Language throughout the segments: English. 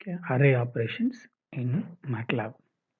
Okay, array operations in MATLAB.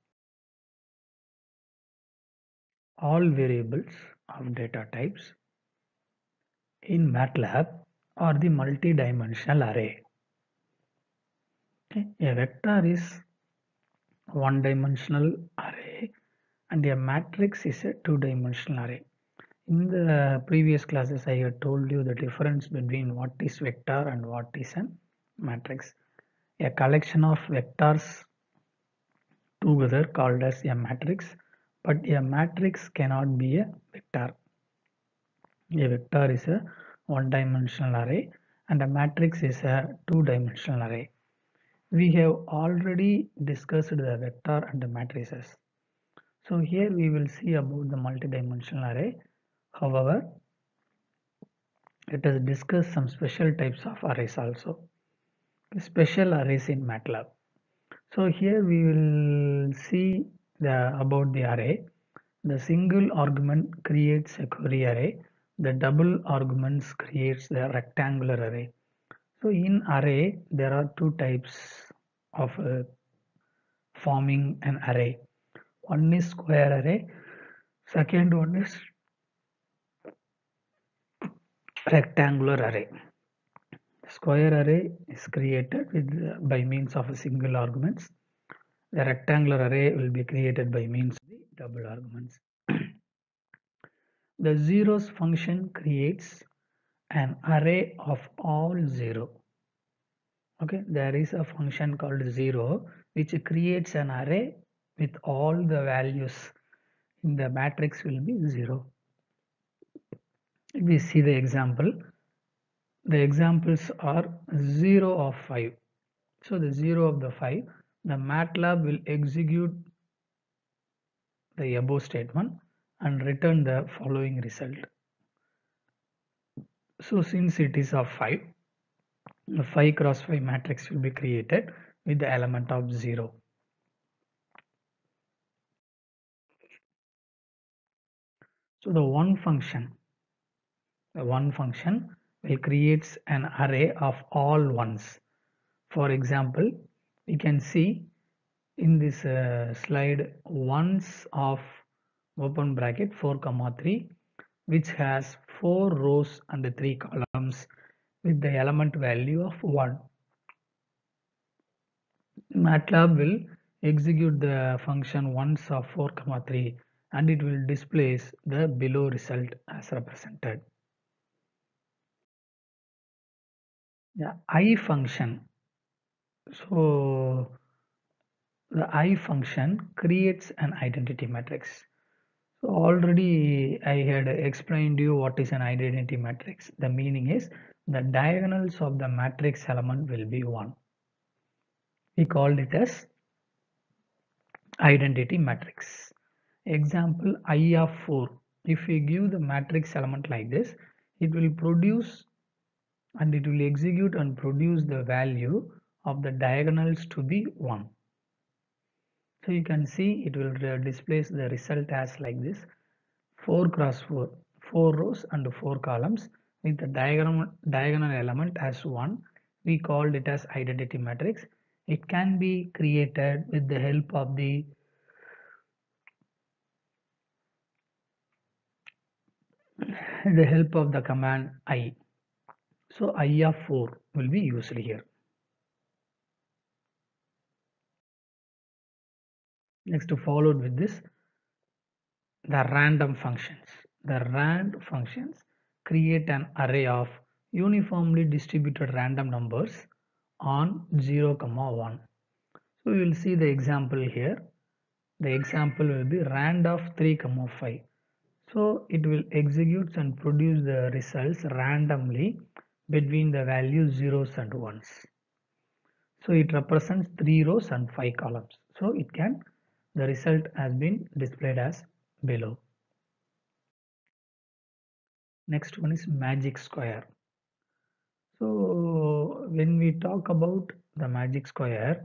All variables of data types in MATLAB are the multi-dimensional array. Okay, a vector is one-dimensional array and a matrix is a two-dimensional array. In the previous classes, I had told you the difference between what is vector and what is a matrix. A collection of vectors together called as a matrix, but a matrix cannot be a vector. A vector is a one-dimensional array and a matrix is a two-dimensional array. We have already discussed the vector and the matrices. So here we will see about the multi-dimensional array. However, let us discuss some special types of arrays also. Special arrays in MATLAB. So here we will see about the array. The single argument creates a query array. The double arguments creates the rectangular array. So in array there are two types of forming an array. One is square array. Second one is rectangular array. Square array is created with by means of a single arguments. The rectangular array will be created by means of the double arguments. The zeros function creates an array of all zero. Okay, there is a function called zero which creates an array with all the values in the matrix will be zero. If we see the examples are 0 of 5. So the 0 of the 5, the MATLAB will execute the above statement and return the following result. So since it is of 5, the 5 cross 5 matrix will be created with the element of 0. So the one function will creates an array of all ones. For example, we can see in this slide ones of open bracket 4 comma 3 which has 4 rows and 3 columns with the element value of 1. MATLAB will execute the function ones of 4 comma 3 and it will displays the below result as represented. The I function. So the I function creates an identity matrix. So already I had explained you what is an identity matrix. The meaning is the diagonals of the matrix element will be 1. We called it as identity matrix. Example I of 4. If we give the matrix element like this, it will produce and it will execute and produce the value of the diagonals to be 1. So you can see it will displays the result as like this 4 cross 4, 4 rows and 4 columns with the diagonal element as 1. We called it as identity matrix. It can be created with the help of the command I. So I of 4 will be used here. Next followed with this the random functions. The rand functions create an array of uniformly distributed random numbers on 0, 1. So we will see the example here. The example will be rand of 3, 5. So it will execute and produce the results randomly between the values zeros and ones. So it represents 3 rows and 5 columns. So the result has been displayed as below. Next one is magic square. So when we talk about the magic square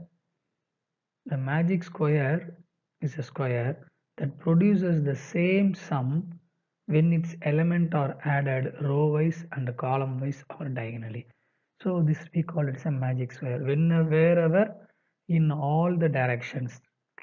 is a square that produces the same sum when its elements are added row wise and column wise or diagonally. So this we call it as a magic square. Wherever in all the directions.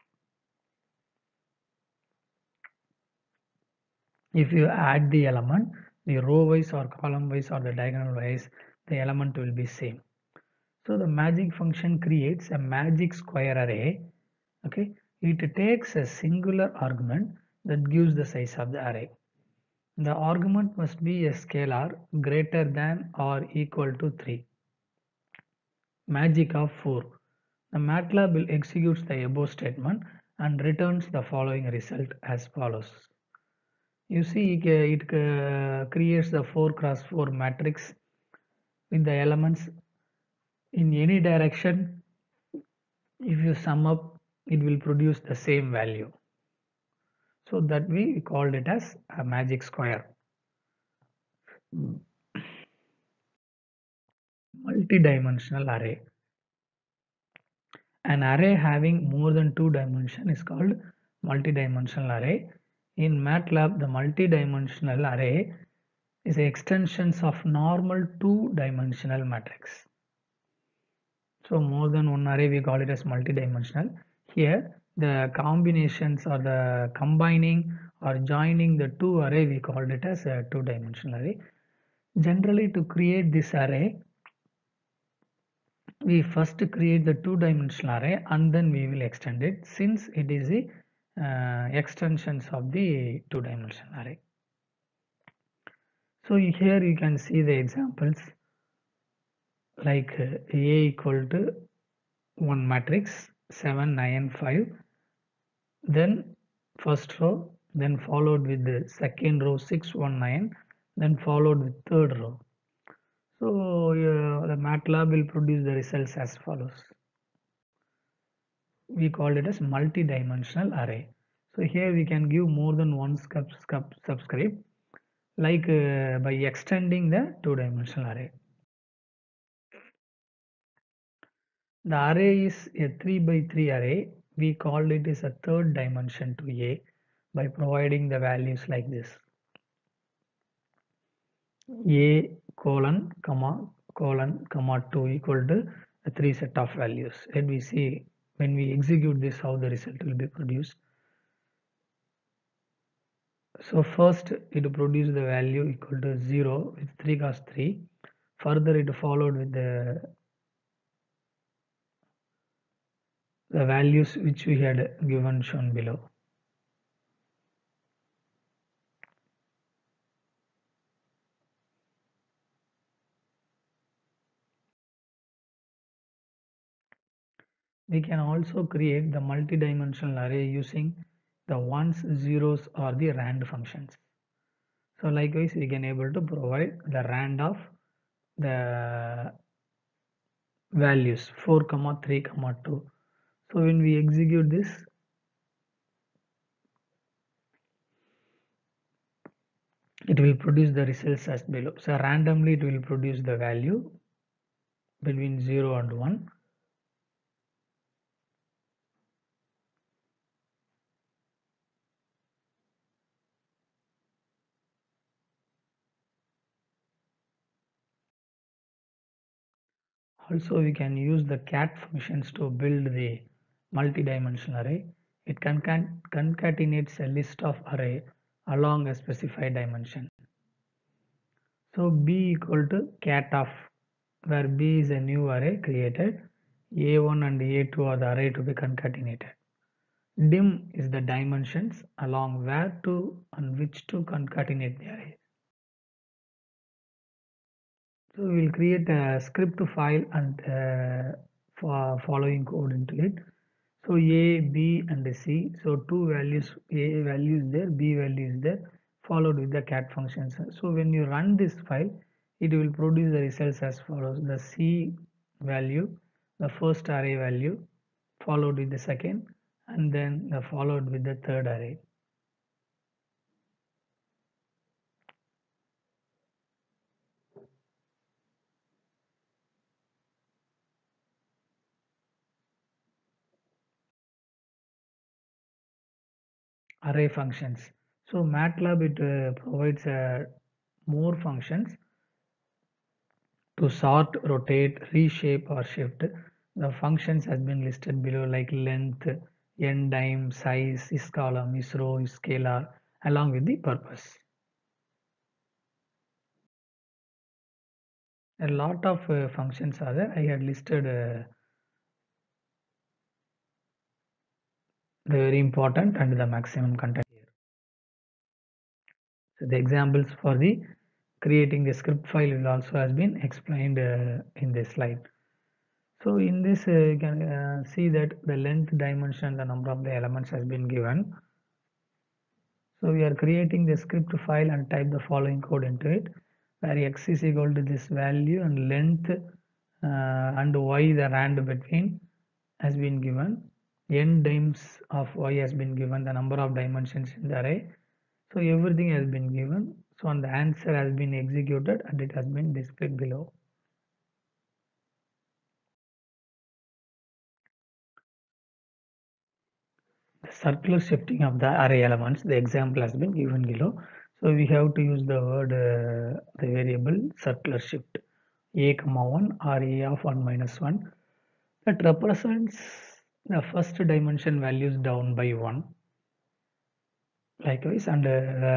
If you add the element, the row wise or column wise or the diagonal wise, the element will be same. So the magic function creates a magic square array. Okay, it takes a singular argument that gives the size of the array. The argument must be a scalar greater than or equal to 3. Magic of 4. The MATLAB will execute the above statement and returns the following result as follows. You see it creates the 4 cross 4 matrix with the elements in any direction. If you sum up, it will produce the same value. So that we called it as a magic square. Multi-dimensional array. An array having more than 2 dimensions is called multi-dimensional array. In MATLAB, the multi-dimensional array is extensions of normal 2-dimensional matrix. So more than one array we call it as multi-dimensional. Here the combinations or the combining or joining the two array we called it as a 2-dimensional array. Generally, to create this array, we first create the 2-dimensional array and then we will extend it, since it is the extensions of the 2-dimensional array. So here you can see the examples like A equal to 1 matrix 7 9 5, then first row, then followed with the second row 6 1 9, then followed with third row. So the MATLAB will produce the results as follows. We call it as multi-dimensional array. So here we can give more than one subscript, like by extending the 2-dimensional array. The array is a 3 by 3 array. We called it as a third dimension to A by providing the values like this. A colon comma 2 equal to a 3 set of values. Let me see when we execute this how the result will be produced. So first it produced the value equal to 0 with 3 cos 3. Further it followed with the values which we had given shown below. We can also create the multi-dimensional array using the ones, zeros or the rand functions. So likewise we can able to provide the rand of the values 4 comma 3 comma 2. So when we execute this, it will produce the results as below. So randomly it will produce the value between 0 and 1. Also we can use the cat functions to build the multi-dimensional array. It concatenates a list of array along a specified dimension. So B equal to cat of, where B is a new array created, A1 and A2 are the array to be concatenated. Dim is the dimensions along where to and which to concatenate the array. So we will create a script file and following code into it. So A, B and C. So two values, A value is there, B value is there, followed with the cat functions. So when you run this file, it will produce the results as follows. The C value, the first array value, followed with the second, and then followed with the third array. Array functions. So MATLAB it provides more functions to sort, rotate, reshape or shift. The functions has been listed below like length, n dim, size, is column, is row, is scalar, along with the purpose. A lot of functions are there. I had listed the very important and the maximum content here. So the examples for the creating the script file will also has been explained in this slide. So in this you can see that the length, dimension, the number of the elements has been given. So we are creating the script file and type the following code into it, where x is equal to this value and length and y the rand between has been given, n dims of y has been given, the number of dimensions in the array. So everything has been given. So and the answer has been executed and it has been displayed below. The circular shifting of the array elements, the example has been given below. So we have to use the word the variable circular shift a comma 1 or a of 1 minus 1 that represents the first dimension values down by 1. Likewise, and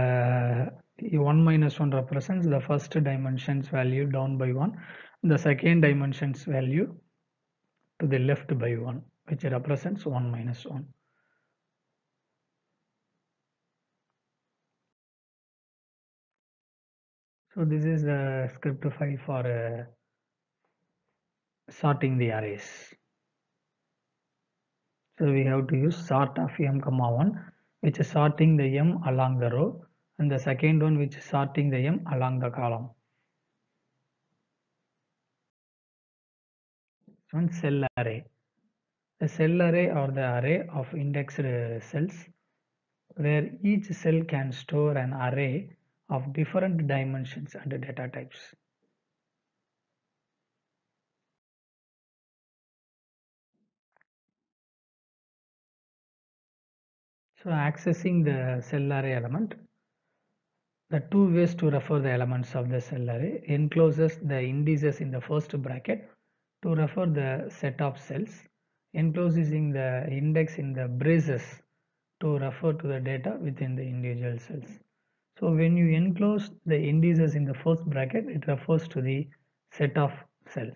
1 minus 1 represents the first dimension's value down by 1, the second dimension's value to the left by 1, which represents 1 minus 1. So this is the script file for sorting the arrays. So we have to use sort of m comma 1, which is sorting the m along the row, and the second one which is sorting the m along the column. One cell array. The cell array or the array of indexed cells where each cell can store an array of different dimensions and data types. So accessing the cell array element, the two ways to refer the elements of the cell array encloses the indices in the first bracket to refer the set of cells, enclosing the index in the braces to refer to the data within the individual cells. So when you enclose the indices in the first bracket, it refers to the set of cells.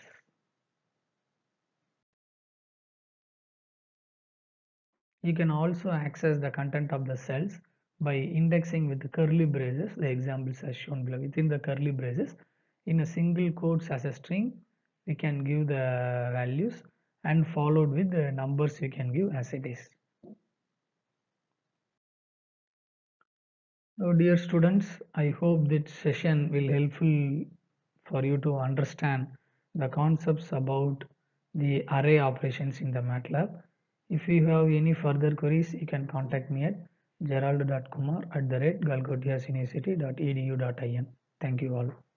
You can also access the content of the cells by indexing with the curly braces, the examples are shown below. Within the curly braces, in a single quotes as a string, we can give the values and followed with the numbers you can give as it is. So dear students, I hope this session will helpful for you to understand the concepts about the array operations in the MATLAB. If you have any further queries, you can contact me at gerald.kumar@galgottiasuniversity.edu.in. Thank you all.